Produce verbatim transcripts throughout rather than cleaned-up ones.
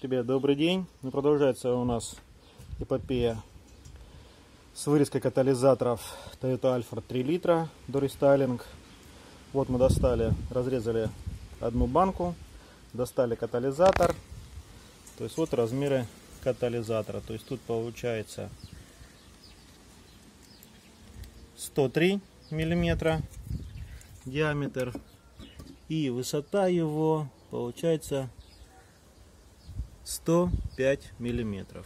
Ребят, добрый день. Ну, продолжается у нас эпопея с вырезкой катализаторов Toyota Alphard три литра до рестайлинг. Вот мы достали, разрезали одну банку, достали катализатор. То есть вот размеры катализатора. То есть тут получается сто три миллиметра диаметр и высота его получается сто пять миллиметров.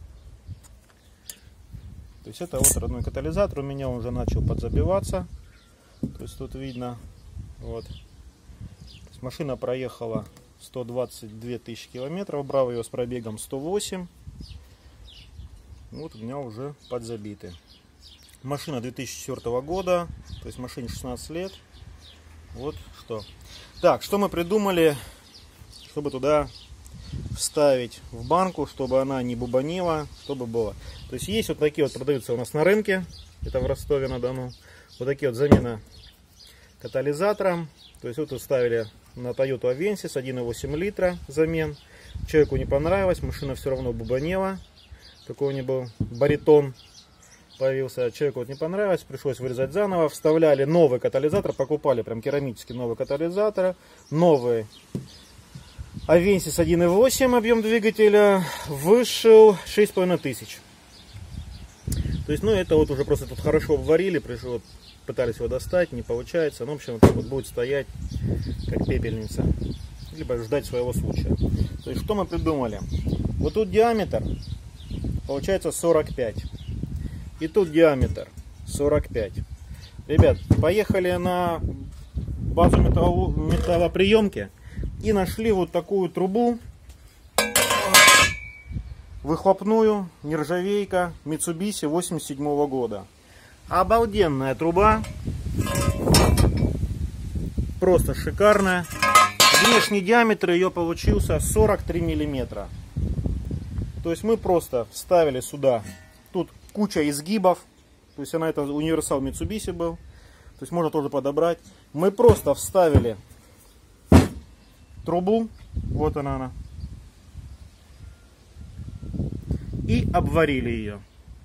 То есть это вот родной катализатор. У меня он уже начал подзабиваться. То есть тут видно, вот. То есть машина проехала сто двадцать две тысячи километров, брал ее с пробегом сто восемь. Вот у меня уже подзабиты. Машина две тысячи четвёртого года, то есть машине шестнадцать лет. Вот что. Так, что мы придумали, чтобы туда вставить в банку, чтобы она не бубанила, чтобы было. То есть есть вот такие вот, продаются у нас на рынке, это в Ростове-на-Дону, вот такие вот замена катализатором. То есть вот уставили на Toyota Avensis один и восемь литра замен. Человеку не понравилось, машина все равно бубанела, такой у него был баритон появился. Человеку вот не понравилось, пришлось вырезать заново. Вставляли новый катализатор, покупали прям керамический новый катализатор, новый Avensis один и восемь объем двигателя вышел шесть с половиной тысяч. То есть, ну, это вот уже просто тут хорошо обварили, пришло, пытались его достать, не получается. Ну, в общем, вот, вот будет стоять как пепельница, либо ждать своего случая. То есть, что мы придумали? Вот тут диаметр получается сорок пять. И тут диаметр сорок пять. Ребят, поехали на базу металлоприемки и нашли вот такую трубу выхлопную, нержавейка, Mitsubishi восемьдесят седьмого года. Обалденная труба, просто шикарная. Внешний диаметр ее получился сорок три миллиметра. То есть мы просто вставили сюда, тут куча изгибов, то есть она это универсал Mitsubishi был, то есть можно тоже подобрать. Мы просто вставили трубу, вот она, она, и обварили ее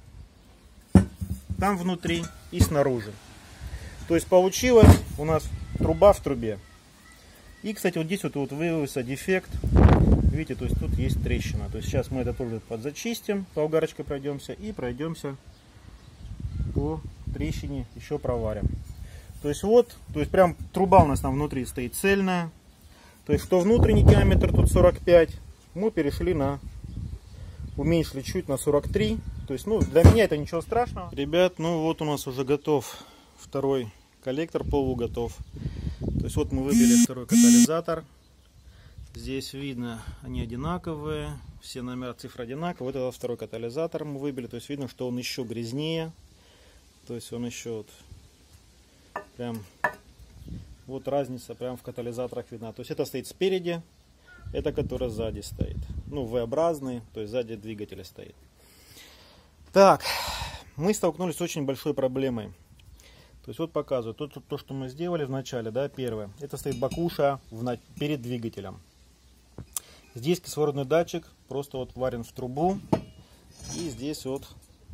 там внутри и снаружи. То есть получилась у нас труба в трубе. И, кстати, вот здесь вот, вот выявился дефект. Видите, то есть тут есть трещина. То есть сейчас мы это тоже подзачистим, болгарочкой пройдемся и пройдемся по трещине, еще проварим. То есть вот, то есть прям труба у нас там внутри стоит цельная. То есть что внутренний диаметр тут сорок пять, мы перешли на, уменьшили чуть на сорок три. То есть, ну, для меня это ничего страшного. Ребят, ну вот у нас уже готов второй коллектор, полу готов. То есть вот мы выбили второй катализатор. Здесь видно, они одинаковые, все номера, цифры одинаковые. Вот это второй катализатор мы выбили, то есть видно, что он еще грязнее. То есть он еще вот прям, вот разница прям в катализаторах видна. То есть это стоит спереди, это который сзади стоит. Ну, V-образный, то есть сзади двигателя стоит. Так, мы столкнулись с очень большой проблемой. То есть вот показываю, то, то, что мы сделали в начале, да, первое. Это стоит бакуша в, перед двигателем. Здесь кислородный датчик просто вот варен в трубу. И здесь вот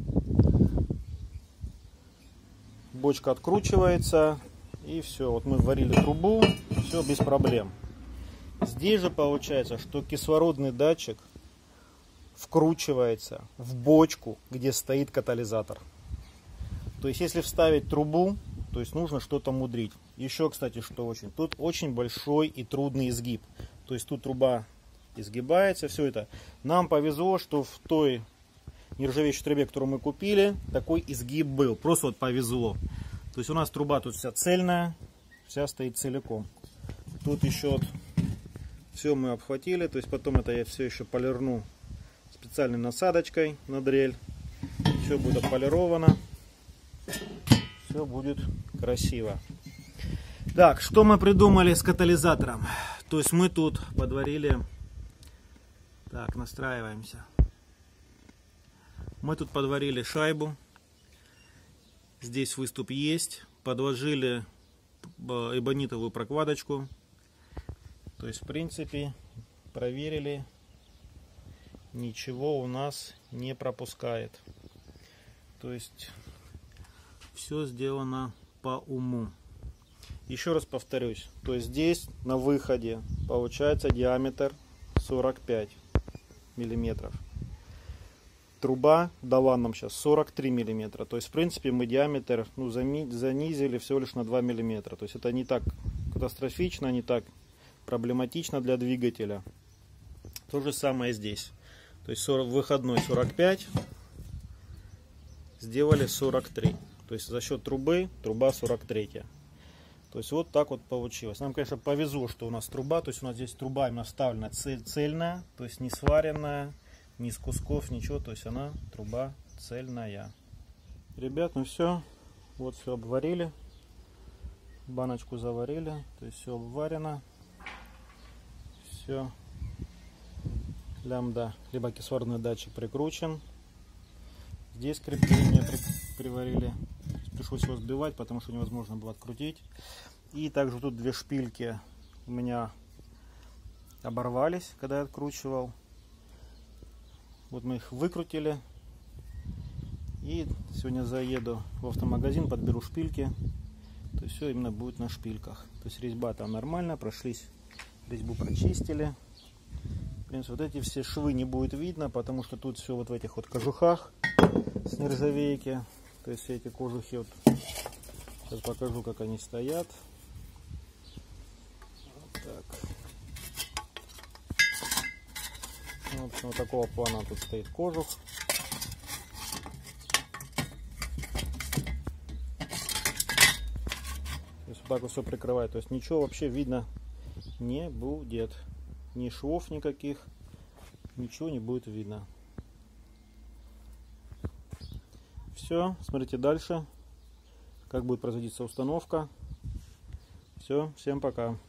бочка откручивается. И все, вот мы варили трубу, все без проблем. Здесь же получается, что кислородный датчик вкручивается в бочку, где стоит катализатор. То есть если вставить трубу, то есть нужно что-то мудрить. Еще, кстати, что очень, тут очень большой и трудный изгиб. То есть тут труба изгибается, все это. Нам повезло, что в той нержавеющей трубе, которую мы купили, такой изгиб был. Просто вот повезло. То есть у нас труба тут вся цельная, вся стоит целиком. Тут еще вот все мы обхватили, то есть потом это я все еще полирну специальной насадочкой на дрель. Все будет отполировано. Все будет красиво. Так, что мы придумали с катализатором? То есть мы тут подварили. Так, настраиваемся. Мы тут подварили шайбу. Здесь выступ есть. Подложили эбонитовую прокладочку. То есть, в принципе, проверили. ничего у нас не пропускает. То есть все сделано по уму. Еще раз повторюсь, то есть здесь на выходе получается диаметр сорок пять миллиметров. Труба дала нам сейчас сорок три миллиметра. То есть в принципе мы диаметр ну, занизили всего лишь на два миллиметра. То есть это не так катастрофично, не так проблематично для двигателя. То же самое здесь. То есть выходной сорок пять, сделали сорок три. То есть за счет трубы труба сорок три. То есть вот так вот получилось. Нам, конечно, повезло, что у нас труба. То есть у нас здесь труба именно вставлена цельная, то есть не сваренная, ни из кусков, ничего. То есть она труба цельная. Ребят, ну все. Вот все обварили. Баночку заварили. То есть все обварено. Все. Лямбда, либо кислородный датчик прикручен. Здесь крепление при, приварили. Пришлось его сбивать, потому что невозможно было открутить. И также тут две шпильки у меня оборвались, когда я откручивал. Вот мы их выкрутили. И сегодня заеду в автомагазин, подберу шпильки. То есть все именно будет на шпильках. То есть резьба там нормально, прошлись, резьбу прочистили. В принципе, вот эти все швы не будет видно, потому что тут все вот в этих вот кожухах с нержавейки. То есть все эти кожухи, вот, сейчас покажу, как они стоят. Вот так. В общем, вот такого плана тут стоит кожух. То есть вот так вот все прикрывает. То есть ничего вообще видно не будет. Ни швов никаких, ничего не будет видно. Все, смотрите дальше, как будет производиться установка. Все, всем пока.